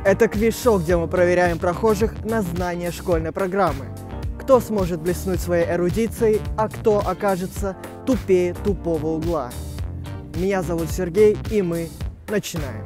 Это квиз-шоу, где мы проверяем прохожих на знание школьной программы. Кто сможет блеснуть своей эрудицией, а кто окажется тупее тупого угла. Меня зовут Сергей, и мы начинаем.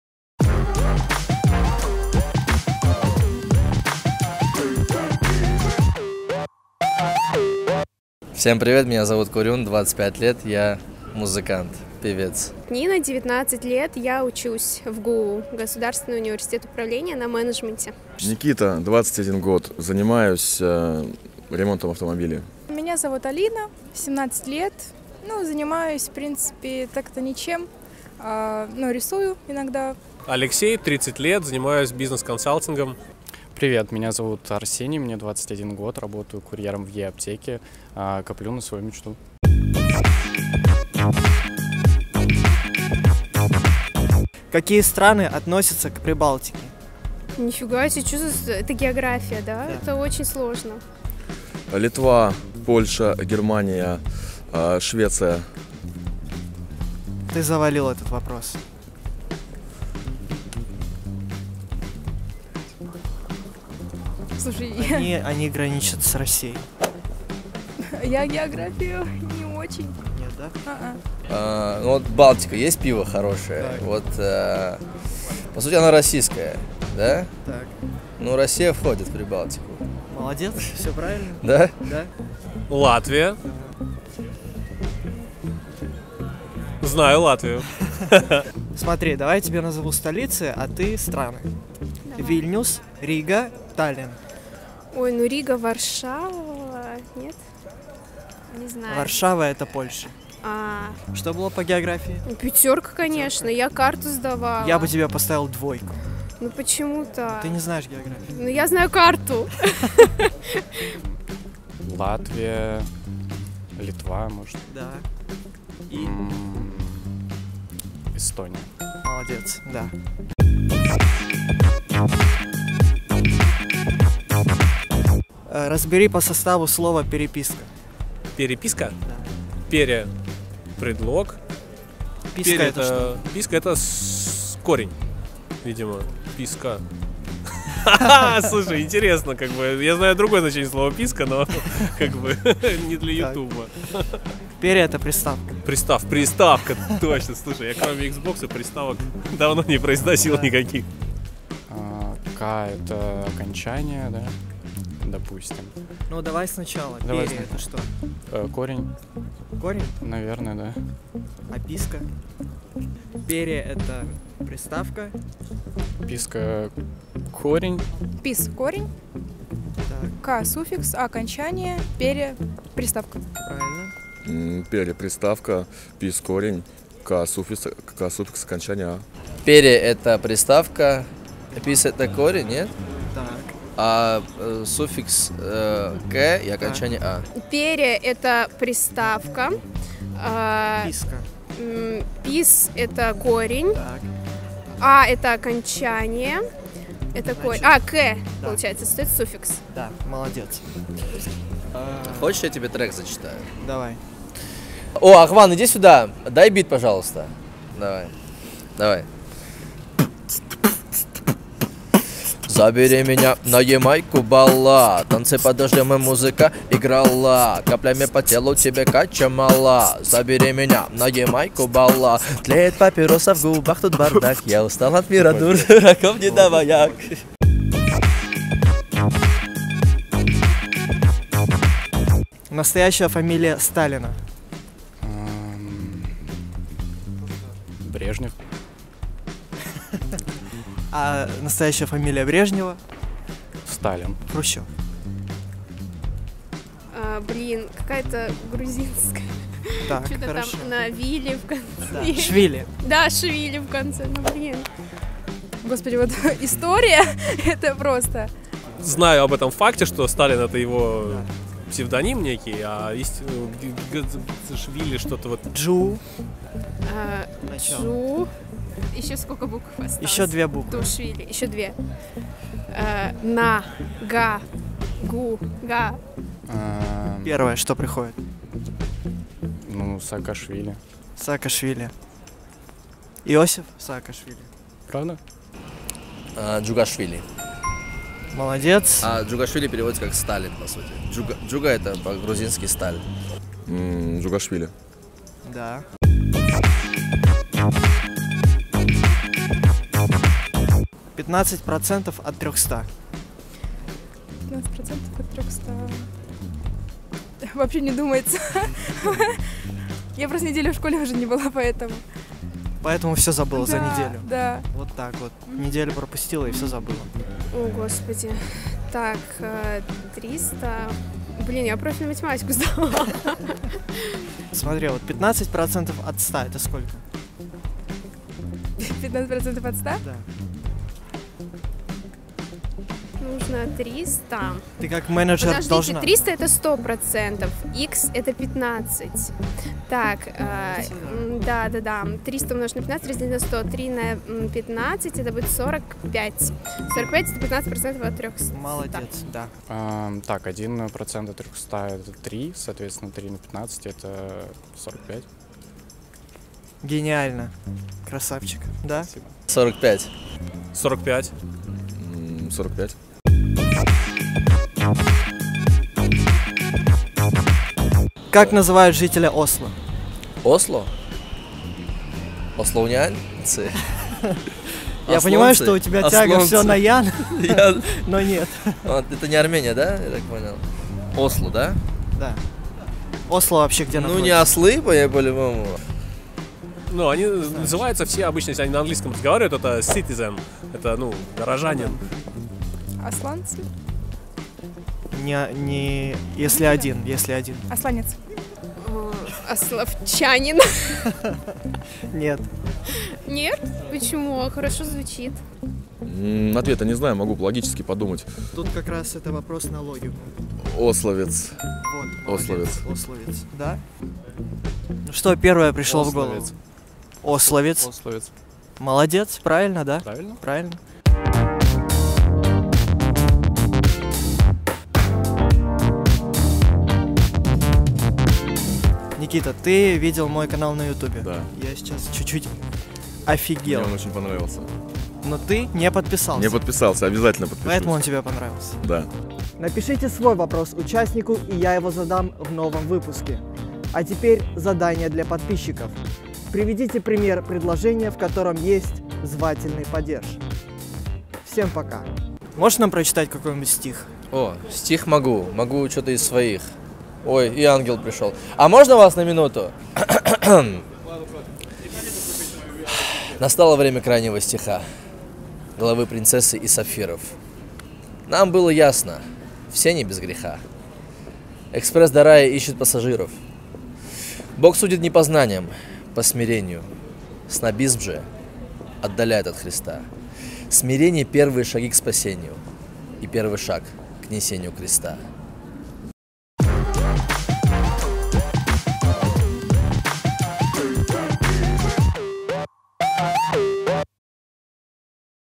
Всем привет, меня зовут Курюн, 25 лет, я музыкант, певец. Нина, 19 лет, я учусь в ГУ, Государственный университет управления, на менеджменте. Никита, 21 год, занимаюсь ремонтом автомобилей. Меня зовут Алина, 17 лет, занимаюсь, в принципе, так-то ничем, рисую иногда. Алексей, 30 лет, занимаюсь бизнес-консалтингом. Привет, меня зовут Арсений, мне 21 год, работаю курьером в Е-аптеке, коплю на свою мечту. Какие страны относятся к Прибалтике? Нифига себе, что за... Это география, да? Это очень сложно. Литва, Польша, Германия, Швеция. Ты завалил этот вопрос. Слушай, Они граничат с Россией. я географию не очень. Нет, да? Вот Балтика, есть пиво хорошее? Так. Вот, по сути, оно российское, да? Так. Ну, Россия входит в Прибалтику. Молодец, все правильно. Да? Да. Латвия. Знаю Латвию. Смотри, давай я тебе назову столицы, а ты страны. Вильнюс, Рига, Таллин. Ой, Рига, Варшава, нет? Не знаю. Варшава — это Польша. Что было по географии? Пятерка, конечно, я карту сдавала. Я бы тебе поставил 2. Ну почему-то. Ты не знаешь географию. Ну я знаю карту. Латвия, Литва, может. Да. И Эстония. молодец, да. Разбери по составу слово переписка. Переписка? Пере – предлог. Писка Пере это что? Писка – это корень, видимо. Писка. Слушай, интересно, я знаю другое значение слова писка, но не для ютуба. Пере — это приставка. Приставка, точно. Слушай, я кроме Xbox приставок давно не произносил никаких. К – это окончание, да, допустим. Ну давай сначала. Давай Пере — это что? Корень, Корень? наверное, да. А писка? Пере — это приставка. Писка – корень. Пис – корень, Так, К – суффикс, А – окончание, пере – приставка. правильно. Пере, приставка, пис, корень, К суффикс окончания А. Пере – это приставка, пис – это корень, нет? Так. А суффикс «к» и окончание «а». Пере – это приставка. Писка. Пис – это корень. Так. А – это окончание. Это корень. К, Да. получается, стоит суффикс. Да, молодец. Хочешь, я тебе трек зачитаю? Давай. О, Ахван, иди сюда, дай бит, пожалуйста. Давай. Забери меня на Ямайку, бала. Танцы подождем, и музыка играла. Каплями по телу тебе кача мала. Забери меня на Ямайку, бала. Тлеет папироса в губах, тут бардак. Я устал от мира, дураков не даваяк. Настоящая фамилия Сталина. Брежнев. А настоящая фамилия Брежнева? Сталин. Хрущев. Какая-то грузинская. Так, Что-то хорошо. там на вилле в конце. Да. Швили. Да, Швили в конце. Господи, вот история – это просто… Знаю об этом факте, что Сталин – это его псевдоним некий, а Швили что-то вот… Джу. Джу. Еще сколько букв осталось? Еще 2 буквы. Тушвили. Еще 2. На. Га. Гу. Га. Первое, что приходит? Джугашвили. Молодец. А Джугашвили переводится как Сталин, по сути. Джуга это по-грузински сталь. Джугашвили. Да. %15 от 300. 15% от 300. Вообще не думается. Я просто неделю в школе уже не была, поэтому. Поэтому все забыла за Да, неделю. Да. Вот так вот. Неделю пропустила и все забыла. О, господи. Так, 300. Блин, я профильную математику сдала. Смотри, вот 15% от 100 это сколько? 15% от 100? Да. Нужно 300. Ты как менеджер Подождите, должна... 300 это 100%, x это 15. Так, да. 300 умножить на 15, разделить на 100, 3 на 15, это будет 45. 45 это 15% от 300. Молодец, да. Так, 1% от 300 это 3, соответственно, 3 на 15 это 45. Гениально. Красавчик. Да? 45. 45. 45. Как называют жителя Осло? Осло? Ослоунянцы? Я понимаю, что у тебя тяга все на Ян, но нет. Это не Армения, да? Я так понял. Осло, да? Да. Осло вообще где Ну не находится? ослы, по-любому. Ну, они называются все обычно, если они на английском разговаривают, это citizen. Это, ну, горожанин. Асланцы? Не, если один. Асланец. Ословчанин. Нет. Нет? Почему? Хорошо звучит. Ответа не знаю, могу логически подумать. Тут как раз это вопрос на логику. Ословец. Вот. Ословец. Ословец, да? Ну что первое пришло в голову? Ословец. Ословец. Молодец, правильно, да? Правильно? Правильно. Никита, ты видел мой канал на ютубе? Да. Я сейчас чуть-чуть Мне офигел. он очень понравился. Но ты не подписался. Не подписался, обязательно подпишусь. Поэтому он тебе понравился. Да. Напишите свой вопрос участнику, и я его задам в новом выпуске. А теперь задание для подписчиков. Приведите пример предложения, в котором есть звательный падеж. Всем пока. Можешь нам прочитать какой-нибудь стих? О, стих могу. Могу что-то из своих. Ой, и ангел пришел. А можно вас на минуту? Настало время крайнего стиха. Главы принцессы и сапфиров. Нам было ясно. Все не без греха. Экспресс до рая ищет пассажиров. Бог судит не по знаниям, по смирению. Снобизм же отдаляет от Христа. Смирение – первые шаги к спасению и первый шаг к несению креста.